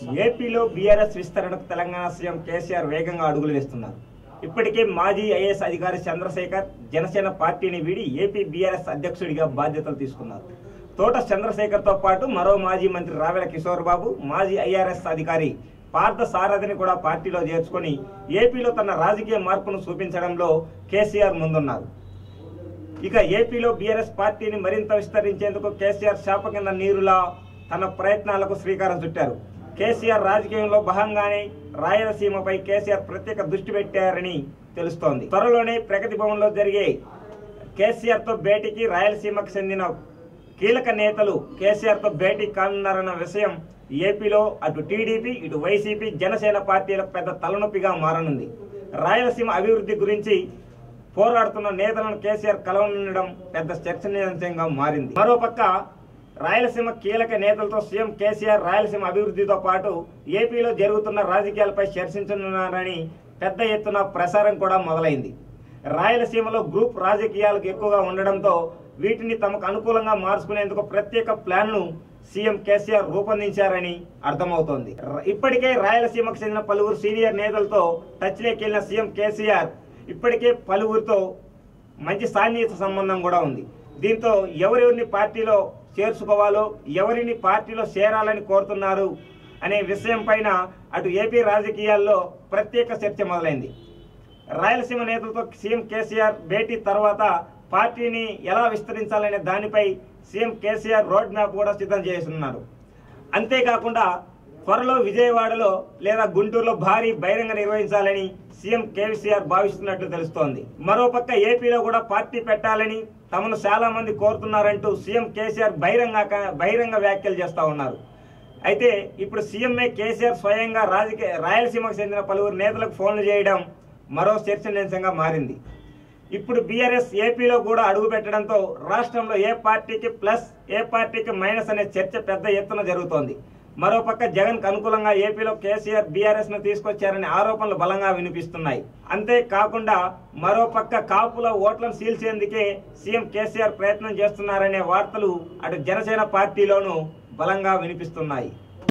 ఏపీలో బీఆర్ఎస్ విస్తరణకు తెలంగాణ సీఎం కేసీఆర్ వేగంగా అడుగులు వేస్తున్నారు. ఇప్పటికే మాజీ ఐఏఎస్ అధికారి చంద్రశేఖర్ జనసేన పార్టీని వీడి ఏపీ బీఆర్ఎస్ అధ్యక్షుడిగా బాధ్యతలు తీసుకున్నారు. తోట చంద్రశేఖర్తో పాటు మరో మాజీ మంత్రి రావెల కిషోర్ బాబు, మాజీ ఐఆర్ఎస్ అధికారి పార్థ సారథిని కూడా పార్టీలో చేర్చుకొని ఏపీలో తన రాజకీయ మార్పును చూపించడంలో కేసీఆర్ ముందున్నారు. ఇక ఏపీలో బీఆర్ఎస్ పార్టీని మరింత విస్తరించేందుకు కేసీఆర్ శాప కింద నీరులా తన ప్రయత్నాలకు శ్రీకారం చుట్టారు. కేసీఆర్ రాజకీయంలో భాగంగానే రాయలసీమపై కేసీఆర్ ప్రత్యేక దృష్టి పెట్టారని తెలుస్తోంది. త్వరలోనే ప్రగతి భవన్లో జరిగే కేసీఆర్తో భేటీకి రాయలసీమకు చెందిన కీలక నేతలు కేసీఆర్తో భేటీ కానున్నారన్న విషయం ఏపీలో అటు టీడీపీ, ఇటు వైసీపీ, జనసేన పార్టీలకు పెద్ద తలనొప్పిగా మారనుంది. రాయలసీమ అభివృద్ధి గురించి పోరాడుతున్న నేతలను కేసీఆర్ కలవనుండడం పెద్ద చర్చనీయాంశంగా మారింది. మరోపక్క రాయలసీమ కీలక నేతలతో సీఎం కేసీఆర్ రాయలసీమ అభివృద్ధితో పాటు ఏపీలో జరుగుతున్న రాజకీయాలపై చర్చించనున్నారని పెద్ద ఎత్తున ప్రసారం కూడా మొదలైంది. రాయలసీమలో గ్రూప్ రాజకీయాలకు ఎక్కువగా ఉండడంతో వీటిని తమకు అనుకూలంగా మార్చుకునేందుకు ప్రత్యేక ప్లాన్ను సీఎం కేసీఆర్ రూపొందించారని అర్థమవుతోంది. ఇప్పటికే రాయలసీమకు చెందిన పలువురు సీనియర్ నేతలతో టచ్లోకి వెళ్లిన సీఎం కేసీఆర్ ఇప్పటికే పలువురితో మంచి సాన్నిహిత సంబంధం కూడా ఉంది. దీంతో ఎవరెవరిని పార్టీలో చేర్చుకోవాలో, ఎవరిని పార్టీలో చేరాలని కోరుతున్నారు అనే విషయం పైన అటు ఏపీ రాజకీయాల్లో ప్రత్యేక చర్చ మొదలైంది. రాయలసీమ నేతలతో సీఎం కేసీఆర్ భేటీ తర్వాత పార్టీని ఎలా విస్తరించాలనే దానిపై సీఎం కేసీఆర్ రోడ్ మ్యాప్ కూడా సిద్ధం చేస్తున్నారు. అంతేకాకుండా త్వరలో విజయవాడలో లేదా గుంటూరులో భారీ బహిరంగ నిర్వహించాలని సీఎం కేసీఆర్ భావిస్తున్నట్లు తెలుస్తోంది. మరోపక్క ఏపీలో కూడా పార్టీ పెట్టాలని తమను చాలా మంది కోరుతున్నారంటూ సీఎం కేసీఆర్ బహిరంగ వ్యాఖ్యలు చేస్తా ఉన్నారు. అయితే ఇప్పుడు సీఎంఏ కేసీఆర్ స్వయంగా రాయలసీమకు చెందిన పలువురు నేతలకు ఫోన్లు చేయడం మరో చర్చనీయాంశంగా మారింది. ఇప్పుడు బీఆర్ఎస్ ఏపీలో కూడా అడుగు పెట్టడంతో రాష్ట్రంలో ఏ పార్టీకి ప్లస్, ఏ పార్టీకి మైనస్ అనే చర్చ పెద్ద ఎత్తున జరుగుతోంది. మరోపక్క జగన్ కు అనుకూలంగా ఏపీలో కేసీఆర్ బీఆర్ఎస్ ను తీసుకొచ్చారనే ఆరోపణలు బలంగా వినిపిస్తున్నాయి. అంతేకాకుండా మరోపక్క కాపుల ఓట్లను చీల్చేందుకే సీఎం కేసీఆర్ ప్రయత్నం చేస్తున్నారనే వార్తలు అటు జనసేన పార్టీలోనూ బలంగా వినిపిస్తున్నాయి.